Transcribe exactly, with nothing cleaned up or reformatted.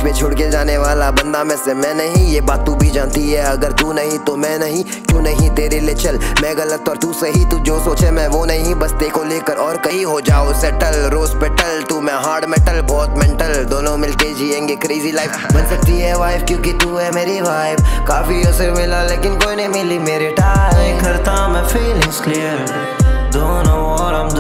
पे छोड़ के जाने वाला बंदा में से मैं नहीं, ये बात तू भी जानती है। अगर तू नहीं तो मैं नहीं, क्यों नहीं तेरे लिए चल मैं गलत और तू सही, तू जो सोचे मैं वो नहीं, बस देखो लेकर और कहीं हो जाओ सेटल। रोज पेटल तू मैं हार्ड मेटल, बहुत मेंटल, दोनों मिलके जिएंगे क्रेजी लाइफ। बन सकती है वाइफ क्योंकि तू है मेरी वाइफ, काफी उसे मिला लेकिन कोई नहीं मिली मेरे टाइप। करता मैं feelings clear, don't know what I'm doing